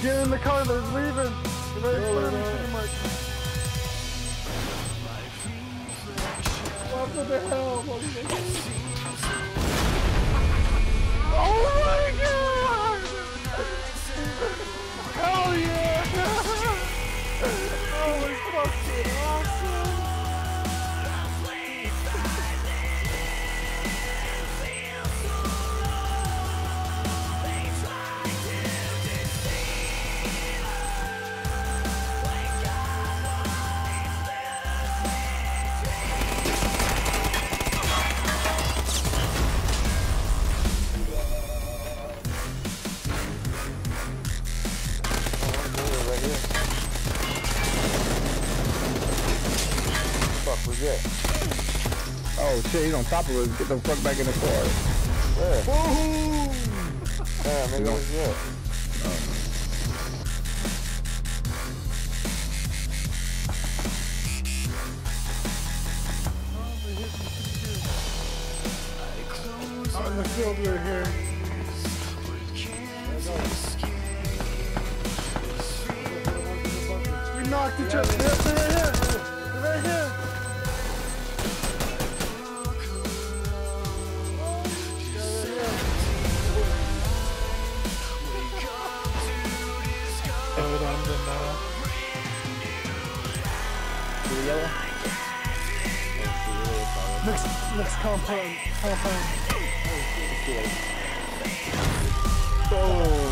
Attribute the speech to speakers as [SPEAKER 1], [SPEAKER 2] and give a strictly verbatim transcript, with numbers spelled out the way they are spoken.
[SPEAKER 1] Get in the car, they're leaving. They're leaving pretty much. What the hell? Oh my god! Hell yeah! Oh, it's fucking awesome!
[SPEAKER 2] Oh shit, he's on top of us. Get the fuck back in the car.
[SPEAKER 3] Where?
[SPEAKER 1] Woohoo!
[SPEAKER 3] Yeah, maybe that was it.
[SPEAKER 1] Out in the field right here. We knocked each other. They're right here. They're right here. Next, next compound, compound.
[SPEAKER 3] Oh.